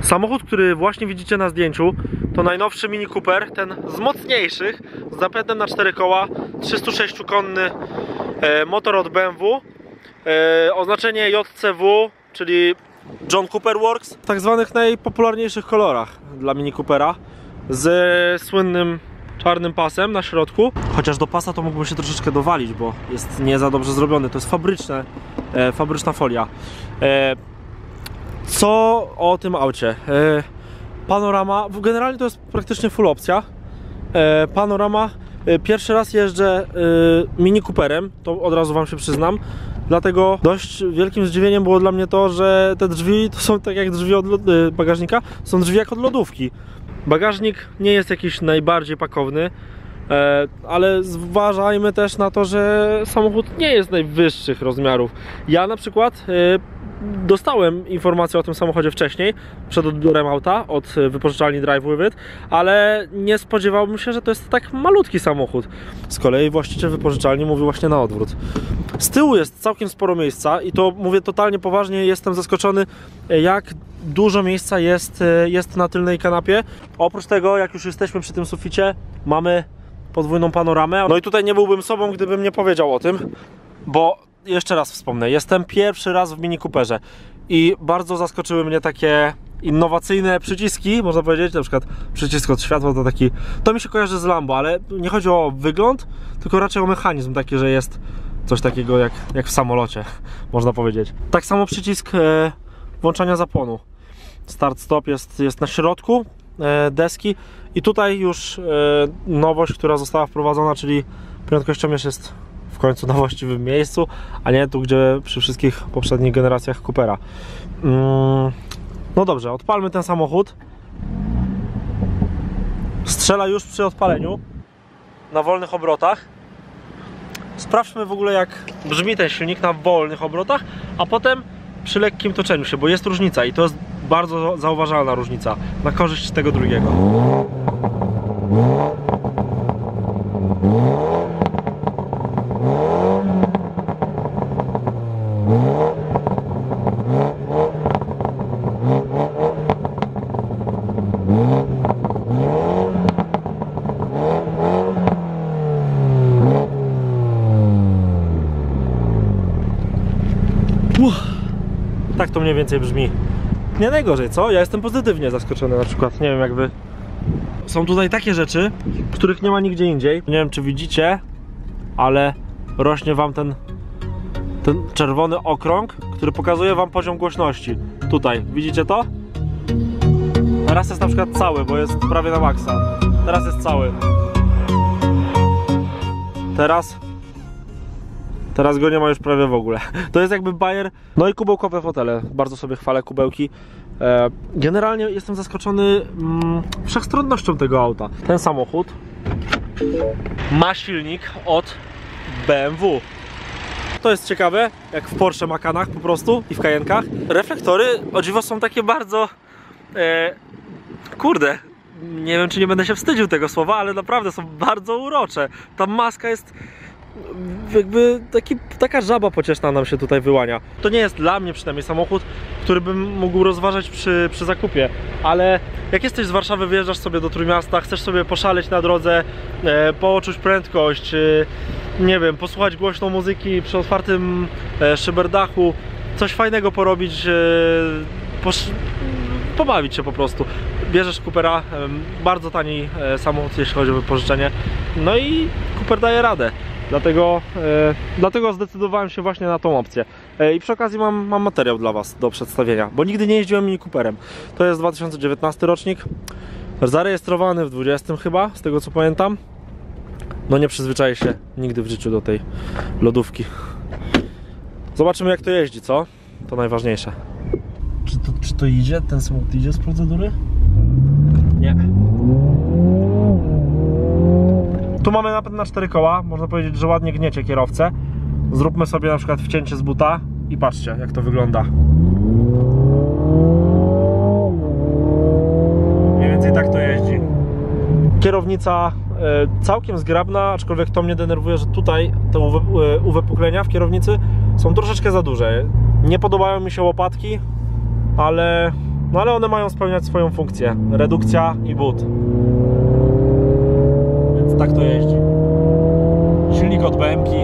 Samochód, który właśnie widzicie na zdjęciu, to najnowszy Mini Cooper, ten z mocniejszych, z napędem na 4 koła, 306-konny motor od BMW, oznaczenie JCW, czyli John Cooper Works, w tak zwanych najpopularniejszych kolorach dla Mini Coopera, z słynnym czarnym pasem na środku. Chociaż do pasa to mógłbym się troszeczkę dowalić, bo jest nie za dobrze zrobiony. To jest fabryczna folia. Co o tym aucie? Panorama, generalnie to jest praktycznie full opcja. Panorama, pierwszy raz jeżdżę Mini Cooperem, to od razu wam się przyznam. Dlatego dość wielkim zdziwieniem było dla mnie to, że te drzwi to są tak jak drzwi od bagażnika, są drzwi jak od lodówki. Bagażnik nie jest jakiś najbardziej pakowny, ale zważajmy też na to, że samochód nie jest najwyższych rozmiarów. Ja na przykład dostałem informację o tym samochodzie wcześniej, przed odbiorem auta od wypożyczalni Drive With It, ale nie spodziewałbym się, że to jest tak malutki samochód. Z kolei właściciel wypożyczalni mówił właśnie na odwrót. Z tyłu jest całkiem sporo miejsca i to mówię totalnie poważnie, jestem zaskoczony, jak dużo miejsca jest na tylnej kanapie. Oprócz tego, jak już jesteśmy przy tym suficie, mamy podwójną panoramę. No i tutaj nie byłbym sobą, gdybym nie powiedział o tym, bo jeszcze raz wspomnę, jestem pierwszy raz w Mini Cooperze i bardzo zaskoczyły mnie takie innowacyjne przyciski, można powiedzieć, na przykład przycisk od światła to taki, to mi się kojarzy z Lambo, ale nie chodzi o wygląd, tylko raczej o mechanizm taki, że jest coś takiego jak w samolocie, można powiedzieć. Tak samo przycisk włączania zapłonu. Start-stop jest na środku deski i tutaj już nowość, która została wprowadzona, czyli prędkościomierz jest w końcu na właściwym miejscu, a nie tu, gdzie przy wszystkich poprzednich generacjach Coopera. No dobrze, odpalmy ten samochód. Strzela już przy odpaleniu na wolnych obrotach. Sprawdźmy w ogóle, jak brzmi ten silnik na wolnych obrotach, a potem przy lekkim toczeniu się, bo jest różnica i to jest bardzo zauważalna różnica na korzyść tego drugiego. Tak to mniej więcej brzmi. Nie najgorzej, co? Ja jestem pozytywnie zaskoczony na przykład. Nie wiem jak wy. Są tutaj takie rzeczy, których nie ma nigdzie indziej. Nie wiem czy widzicie, ale rośnie wam ten czerwony okrąg, który pokazuje wam poziom głośności. Tutaj, widzicie to? Teraz jest na przykład cały, bo jest prawie na maksa. Teraz jest cały. Teraz go nie ma już prawie w ogóle. To jest jakby bajer. No i kubełkowe fotele. Bardzo sobie chwalę kubełki. Generalnie jestem zaskoczony wszechstronnością tego auta. Ten samochód ma silnik od BMW. To jest ciekawe, jak w Porsche Macanach po prostu i w Cayenne'kach. Reflektory, o dziwo, są takie bardzo... kurde, nie wiem czy nie będę się wstydził tego słowa, ale naprawdę są bardzo urocze. Ta maska jest... jakby taka żaba pocieszna nam się tutaj wyłania. To nie jest dla mnie przynajmniej samochód, który bym mógł rozważać przy zakupie, ale jak jesteś z Warszawy, wyjeżdżasz sobie do Trójmiasta, chcesz sobie poszaleć na drodze, poczuć prędkość, nie wiem, posłuchać głośno muzyki przy otwartym szyberdachu, coś fajnego porobić, pobawić się po prostu. Bierzesz Coopera, bardzo tani samochód, jeśli chodzi o wypożyczenie, no i Cooper daje radę. Dlatego zdecydowałem się właśnie na tą opcję. I przy okazji mam materiał dla was do przedstawienia, bo nigdy nie jeździłem Mini Cooperem. To jest 2019 rocznik, zarejestrowany w 20 chyba, z tego co pamiętam. No nie przyzwyczaję się nigdy w życiu do tej lodówki. Zobaczymy jak to jeździ, co? To najważniejsze. Czy to idzie? Ten samochód idzie z procedury? Nie. Tu mamy napęd na 4 koła, można powiedzieć, że ładnie gniecie kierowcę. Zróbmy sobie na przykład wcięcie z buta i patrzcie jak to wygląda. Mniej więcej tak to jeździ. Kierownica całkiem zgrabna, aczkolwiek to mnie denerwuje, że tutaj te uwypuklenia w kierownicy są troszeczkę za duże. Nie podobają mi się łopatki, ale No ale one mają spełniać swoją funkcję. Redukcja i but. Więc tak to jeździ. Silnik od BM-ki.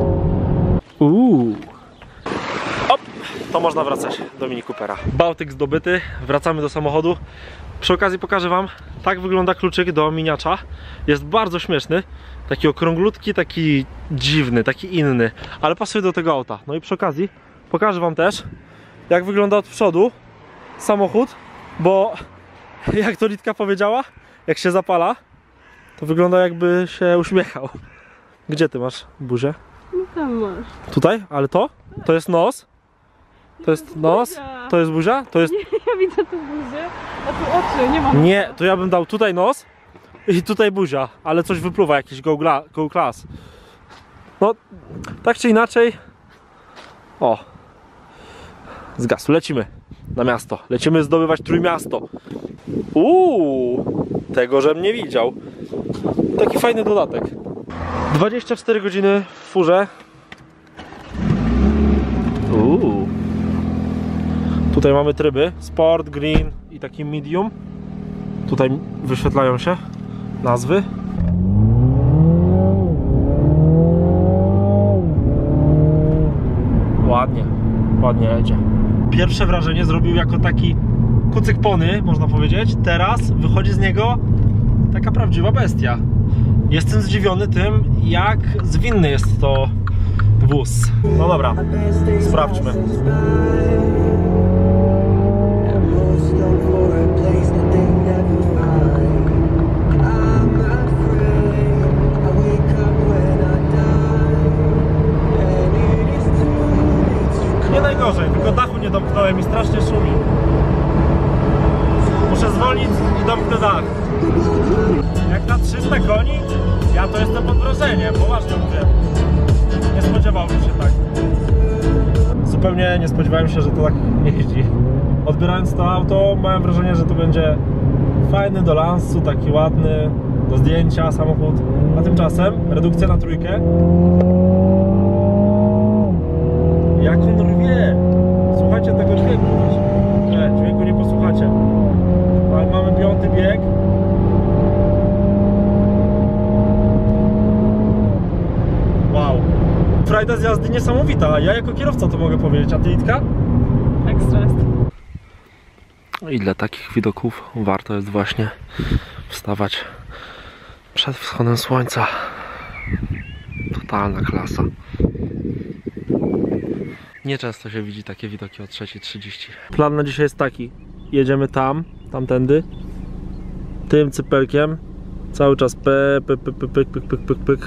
Op, to można wracać do Mini Coopera. Bałtyk zdobyty, wracamy do samochodu. Przy okazji pokażę wam, tak wygląda kluczyk do miniacza. Jest bardzo śmieszny, taki okrąglutki, taki dziwny, taki inny, ale pasuje do tego auta. No i przy okazji pokażę wam też, jak wygląda od przodu samochód, bo jak to Litka powiedziała, jak się zapala, to wygląda jakby się uśmiechał. Gdzie ty masz buzię? No tam masz. Tutaj? Ale to? To jest nos? To jest nos? To jest buzia? To jest... Nie, ja widzę tu buzię, a tu oczy, nie ma. Nie, to ja bym dał tutaj nos i tutaj buzia, ale coś wypluwa, jakiś go class. No, tak czy inaczej. O, zgasł, lecimy na miasto, lecimy zdobywać Trójmiasto. Tego żem nie widział. Taki fajny dodatek. 24 godziny w furze. Tutaj mamy tryby Sport, Green i taki Medium. Tutaj wyświetlają się nazwy. Ładnie, ładnie jedzie. Pierwsze wrażenie zrobił jako taki kucyk pony, można powiedzieć. Teraz wychodzi z niego taka prawdziwa bestia. Jestem zdziwiony tym, jak zwinny jest to wóz. No dobra, sprawdźmy. Nie najgorzej, tylko dachu nie domknąłem i strasznie szumi. Muszę zwolnić i domknę dach. Jak na 300 koni, ja to jestem pod wrażeniem, poważnie mówię. Nie spodziewałbym się tak. Zupełnie nie spodziewałem się, że to tak jeździ. Odbierając to auto, miałem wrażenie, że to będzie fajny do lansu, taki ładny, do zdjęcia samochód. A tymczasem redukcja na trójkę. Jak on rwie! Słuchajcie tego dźwięku. Nie, dźwięku nie posłuchacie. Ale mamy 5. bieg. Wow. Frajda z jazdy niesamowita. Ja jako kierowca to mogę powiedzieć. A ty, Litka? Ekstra jest. I dla takich widoków warto jest właśnie wstawać przed wschodem słońca. Totalna klasa. Nieczęsto się widzi takie widoki o 3:30. Plan na dzisiaj jest taki. Jedziemy tamtędy. Tym cypelkiem. Cały czas pyk,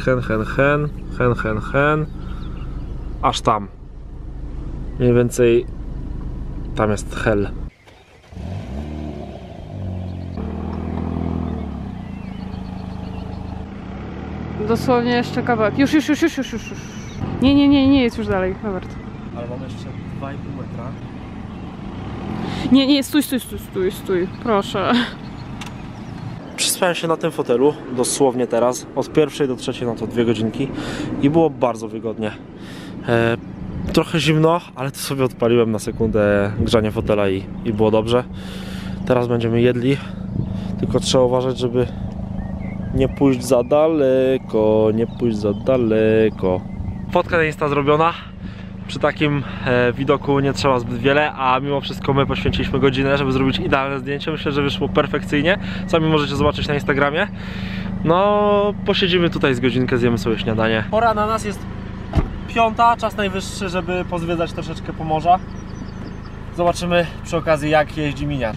hen. Aż tam. Mniej więcej tam jest hel. Dosłownie jeszcze kawałek. Już. Nie jest już dalej, Robert. Ale mam jeszcze 2,5 metra. Nie, stój, proszę. Przyspałem się na tym fotelu, dosłownie teraz, od 1 do 3, no to 2 godzinki i było bardzo wygodnie. Trochę zimno, ale to sobie odpaliłem na sekundę grzanie fotela i było dobrze. Teraz będziemy jedli, tylko trzeba uważać, żeby nie pójść za daleko, Fotka na Insta zrobiona. Przy takim widoku nie trzeba zbyt wiele, a mimo wszystko my poświęciliśmy godzinę, żeby zrobić idealne zdjęcie. Myślę, że wyszło perfekcyjnie. Sami możecie zobaczyć na Instagramie. No, posiedzimy tutaj z godzinkę, zjemy sobie śniadanie. Pora na nas jest 5, czas najwyższy, żeby pozwiedzać troszeczkę Pomorza. Zobaczymy przy okazji, jak jeździ Minia.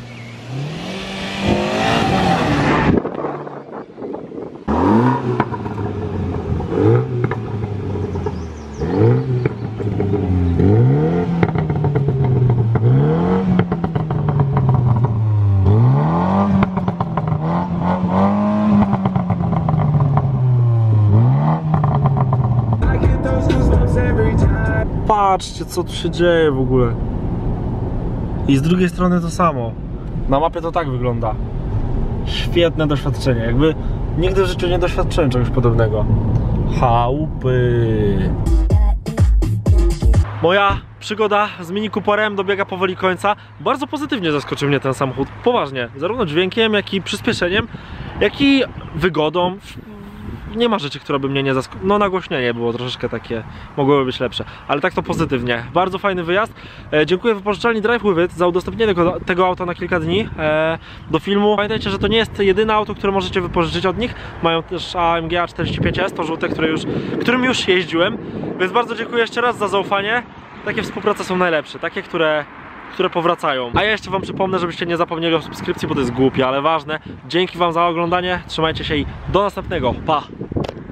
Patrzcie, co tu się dzieje w ogóle. I z drugiej strony to samo. Na mapie to tak wygląda. Świetne doświadczenie. Jakby nigdy w życiu nie doświadczyłem czegoś podobnego. Chałupy. Moja przygoda z Mini Cooperem dobiega powoli końca. Bardzo pozytywnie zaskoczył mnie ten samochód, poważnie. Zarówno dźwiękiem, jak i przyspieszeniem, jak i wygodą. Nie ma rzeczy, która by mnie nie zaskoczyła. No nagłośnienie było troszeczkę takie, mogłoby być lepsze, ale tak to pozytywnie. Bardzo fajny wyjazd. Dziękuję wypożyczalni Drive With It za udostępnienie tego auta na kilka dni do filmu. Pamiętajcie, że to nie jest jedyne auto, które możecie wypożyczyć od nich. Mają też AMG A45S, to żółte, którym już jeździłem. Więc bardzo dziękuję jeszcze raz za zaufanie. Takie współprace są najlepsze, takie, które powracają. A ja jeszcze wam przypomnę, żebyście nie zapomnieli o subskrypcji, bo to jest głupie, ale ważne. Dzięki wam za oglądanie, trzymajcie się i do następnego. Pa!